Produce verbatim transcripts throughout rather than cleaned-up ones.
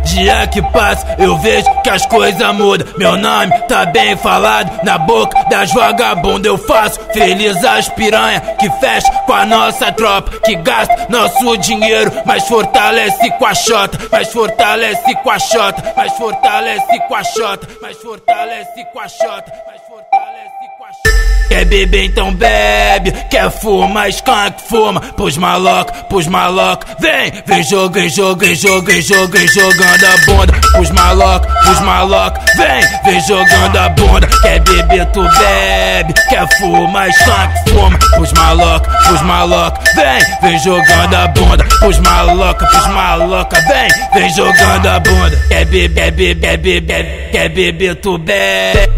dia que passa eu vejo que as coisas mudam. Meu nome tá bem falado na boca das vagabundas. Eu faço feliz as piranha que fecha com a nossa tropa, que gasta nosso dinheiro, mas fortalece com a xota, mas fortalece com a xota, mas fortalece com a xota, mas fortalece com a xota, mas fortalece com a xota. Quer beber então bebe, quer fumar skunk fuma, pros maloca, pros maloca, vem, vem jogando, jogando, jogando, jogando, jogando a bunda, pros maloca, pros maloca, vem, vem jogando a bunda. Quer beber tu bebe, quer fumar skunk fuma, pros maloca, pros maloca, vem, vem jogando a bunda, pros maloca, pros maloca, vem, vem jogando a bunda. Quer beber, bebe, bebe, bebe, quer beber tu bebe,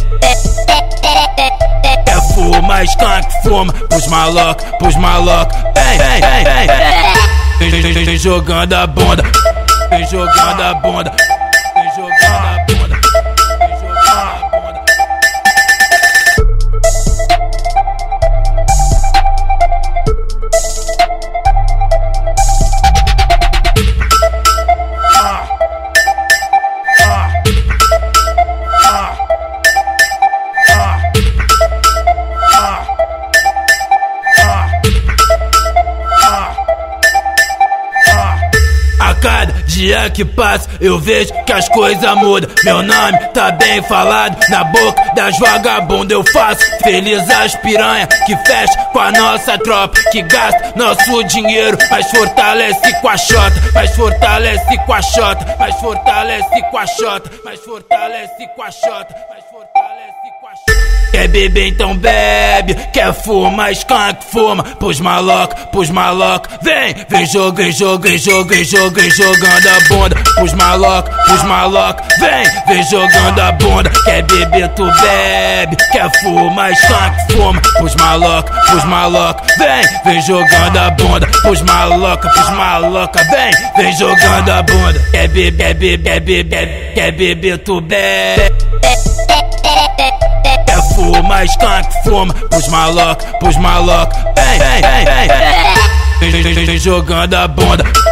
quer fumar skunk fuma, pros maloca, pros maloca, vem, vem, vem, vem, vem, vem, vem jogando a bunda, vem jogando a bunda, vem jogando a bunda, vem jogando a bunda. Cada dia que passa eu vejo que as coisas mudam. Meu nome tá bem falado na boca das vagabundas. Eu faço feliz as piranha que fecha com a nossa tropa, que gasta nosso dinheiro, mas fortalece com a xota, mas fortalece com a xota, mas fortalece com a xota, mas fortalece com a xota, mas fortalece com a xota. Quer beber então bebe, quer fumar skunk fuma, pros maloca, pros maloca, vem, vem jogando, jogando, jogando, jogando, jogando a bunda, pros maloca, pros maloca, vem, vem jogando a bunda. Quer beber tu bebe, quer fumar skunk fuma, pros maloca, pros maloca, vem, vem jogando a bunda, pros maloca, pros maloca, vem, vem jogando a bunda. Quer beber, bebe, bebe, bebe, quer beber tu bebe, quer fumar skunk fuma, pros maloca, pros maloca, vem, vem, vem, vem, vem, vem, vem jogando a bunda.